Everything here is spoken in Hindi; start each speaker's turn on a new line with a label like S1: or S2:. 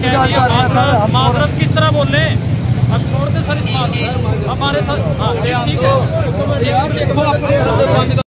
S1: मातरत किस तरह बोल रहे हैं? हम छोड़ दे सर इस बात हमारे साथ। हाँ ठीक है।